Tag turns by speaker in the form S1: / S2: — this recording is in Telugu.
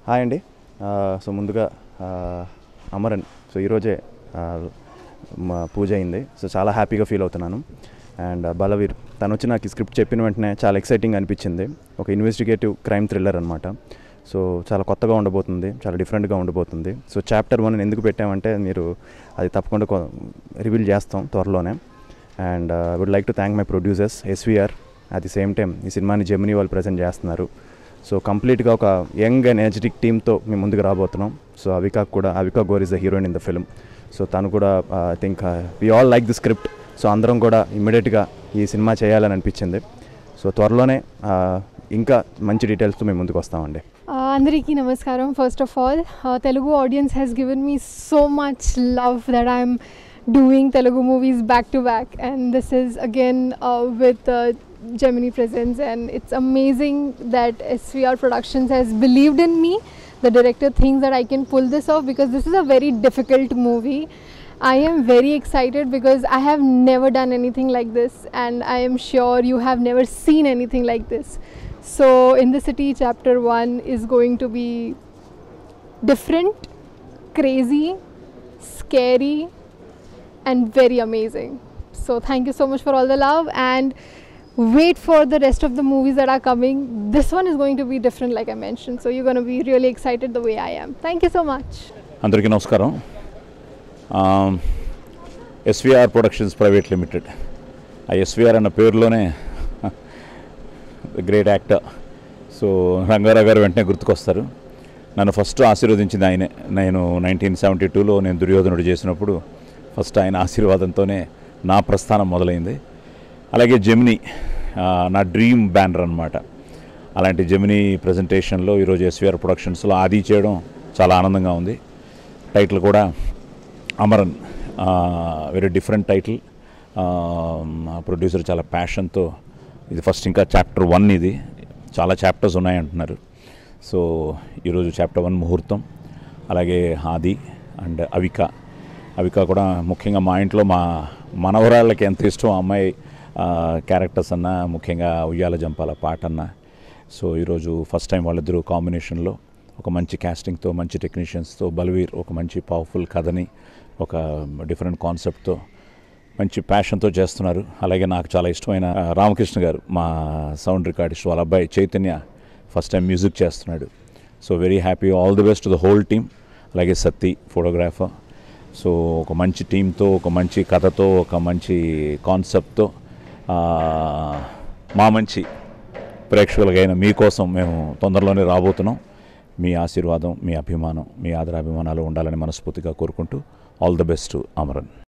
S1: హాయ్ అండి. సో ముందుగా అమరన్ సో ఈరోజే మా పూజ అయింది. సో చాలా హ్యాపీగా ఫీల్ అవుతున్నాను. అండ్ బలవీర్ తను వచ్చి నాకు స్క్రిప్ట్ చెప్పిన వెంటనే చాలా ఎక్సైటింగ్ అనిపించింది. ఒక ఇన్వెస్టిగేటివ్ క్రైమ్ థ్రిల్లర్ అనమాట. సో చాలా కొత్తగా ఉండబోతుంది, చాలా డిఫరెంట్గా ఉండబోతుంది. సో చాప్టర్ 1 ఎందుకు పెట్టామంటే మీరు అది తప్పకుండా రివీల్ చేస్తాం త్వరలోనే. And would like to thank my producers SVR. At the same time ఈ సినిమాని జెమినీ వాళ్ళు ప్రజెంట్ చేస్తున్నారు. సో కంప్లీట్గా ఒక యంగ్ అండ్ ఎనర్జెటిక్ టీమ్తో మేము ముందుకు రాబోతున్నాం. So Avika Gor is the heroine in the film. So తను కూడా I think we all like the script. So అందరం కూడా ఇమ్మీడియట్గా ఈ సినిమా చేయాలని అనిపించింది. సో త్వరలోనే ఇంకా మంచి డీటెయిల్స్తో మేము ముందుకు వస్తామండి.
S2: అందరికీ నమస్కారం. First of all Telugu audience has given me so much love that I'm doing Telugu movies back to back, and this is again with Gemini Presents, and it's amazing that SVR Productions has believed in me. The director thinks that I can pull this off because this is a very difficult movie. I am very excited because I have never done anything like this, and I am sure you have never seen anything like this. So In the City chapter 1 is going to be different, crazy, scary and very amazing. So thank you so much for all the love, and wait for the rest of the movies that are coming. This one is going to be different, like I mentioned, so you're going to be really excited the way I am. Thank you so much.
S3: Andariki namaskaram. SVR Productions Private Limited. SVR అన్న పేరులోనే గ్రేట్ యాక్టర్. సో రంగారావు గారు వెంటనే గుర్తుకొస్తారు. నన్ను ఫస్ట్ ఆశీర్వదించింది ఆయనే. నేను 1972లో నేను దుర్యోధనుడు చేసినప్పుడు ఫస్ట్ ఆయన ఆశీర్వాదంతోనే నా ప్రస్థానం మొదలైంది. అలాగే జెమినీ నా డ్రీమ్ బ్యానర్ అనమాట. అలాంటి జెమినీ ప్రజెంటేషన్లో ఈరోజు ఎస్వీఆర్ ప్రొడక్షన్స్లో ఆది చేయడం చాలా ఆనందంగా ఉంది. టైటిల్ కూడా Amaran, very different title. Producer చాలా ప్యాషన్తో ఇది ఫస్ట్ ఇంకా చాప్టర్ 1 ఇది చాలా చాప్టర్స్ ఉన్నాయంటున్నారు. సో ఈరోజు చాప్టర్ 1 ముహూర్తం. అలాగే ఆది అండ్ అవిక కూడా ముఖ్యంగా మా ఇంట్లో మా మనవరాళ్ళకి ఎంత ఇష్టం అమ్మాయి క్యారెక్టర్స్ అన్నా, ముఖ్యంగా ఉయ్యాల జంపాల పాట అన్నా. సో ఈరోజు ఫస్ట్ టైం వాళ్ళిద్దరూ కాంబినేషన్లో ఒక మంచి క్యాస్టింగ్తో, మంచి టెక్నీషియన్స్తో, బలవీర్ ఒక మంచి పవర్ఫుల్ కథని ఒక డిఫరెంట్ కాన్సెప్ట్తో మంచి ప్యాషన్తో చేస్తున్నారు. అలాగే నాకు చాలా ఇష్టమైన రామకృష్ణ గారు, మా సౌండ్ రికార్డిస్ట్, వాళ్ళ అబ్బాయి చైతన్య ఫస్ట్ టైం మ్యూజిక్ చేస్తున్నాడు. So very happy, all the best to the whole team. అలాగే సత్తి ఫోటోగ్రాఫర్. సో ఒక మంచి టీంతో, ఒక మంచి కథతో, ఒక మంచి కాన్సెప్ట్తో మా మంచి ప్రేక్షకులకైన మీకోసం మేము తొందరలోనే రాబోతున్నాం. మీ ఆశీర్వాదం, మీ అభిమానం, మీ ఆదరాభిమానాలు ఉండాలని మనస్ఫూర్తిగా కోరుకుంటూ ఆల్ ది బెస్ట్ అమరన్.